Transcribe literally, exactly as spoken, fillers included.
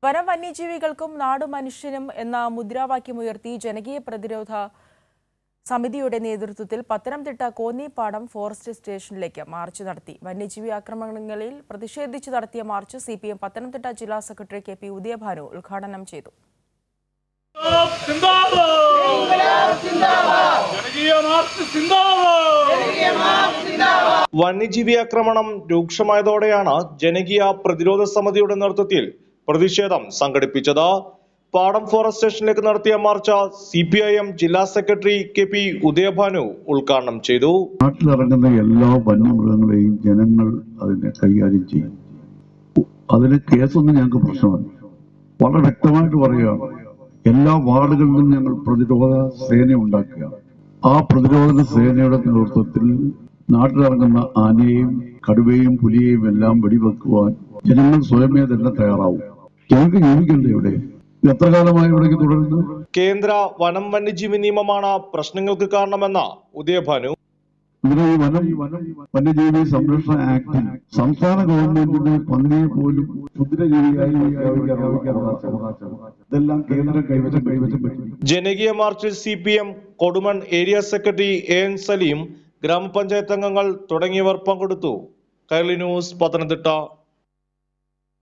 വനം വന്യജീവികൾക്കും നാടു മനുഷ്യനും എന്ന മുദ്രാവാക്യമുയർത്തി ജനകീയ പ്രതിരോധ സമിതിയുടെ നേതൃത്വത്തിൽ പത്തനംതിട്ട കോന്നിപ്പാടം ഫോറസ്റ്റ് സ്റ്റേഷനിലേക്ക് മാർച്ച് നടത്തി. വന്യജീവി ആക്രമണങ്ങളിൽ പ്രതിഷേധിച്ചു നടത്തിയ march C P M Pathanamthitta ജില്ലാ സെക്രട്ടറി കെ പി ഉദയഭാനു ഉദ്ഘാടനം ചെയ്തു. വന്യജീവി ആക്രമണം രൂക്ഷമായതോടെയാണ് ജനകീയ പ്രതിരോധ സമിതിയുടെ നേതൃത്വത്തിൽ പ്രതിഷേധം സംഘടിപ്പിച്ചത്. പാടം ഫോറസ്റ്റ് സ്റ്റേഷനിലേക്ക് നടത്തിയ march C P I M ജില്ലാ സെക്രട്ടറി കെ പി ഉദയഭാനു ഉദ്ഘാടനം ചെയ്തു. നാട്ടിലിറങ്ങുന്ന എല്ലാ വന്യമൃഗങ്ങളെയും ജനങ്ങൾ അതിനെ കൈകാര്യം ചെയ്യും. അതിന് കേസൊന്നും ഞങ്ങൾക്ക് പ്രശ്നമല്ല. വളരെ വ്യക്തമായിട്ട് പറയുകയാണ്, എല്ലാ വാർഡുകളിലും ഞങ്ങൾ പ്രതിരോധ സേന ഉണ്ടാക്കുക. ആ പ്രതിരോധ സേനയുടെ നേതൃത്വത്തിൽ നാട്ടിലിറങ്ങുന്ന ആനയെയും കടുവയും പുലിയെയും എല്ലാം വെടിവെക്കുവാൻ ജനങ്ങൾ സ്വയമേ തന്നെ തയ്യാറാവും. ഞങ്ങൾക്ക് ജീവിക്കണ്ടേ ഇവിടെ? എത്ര കാലമായി ഇവിടേക്ക് തുടരുന്നു? കേന്ദ്ര വനം വന്യജീവി നിയമമാണ് പ്രശ്നങ്ങൾക്ക് കാരണമെന്ന ഉദയഭാനു. ഇതിന് ഈ വനം വന്യജീവി സംരക്ഷണ ആക്ടിൽ സംസ്ഥാന ഗവൺമെന്റിന് പന്നിയെ പോലും ക്ഷുദ്രജീവിയായി ഇതെല്ലാം കേന്ദ്രം കൈവശം കൈവശം പറ്റി. ജനകീയ മാർച്ചിൽ C P M Kodumon area secretary A N Saleem, ഗ്രാമപഞ്ചായത്ത് അംഗങ്ങൾ തുടങ്ങിയവർ പങ്കെടുത്തു. കൈരളി ന്യൂസ്, പത്തനംതിട്ട.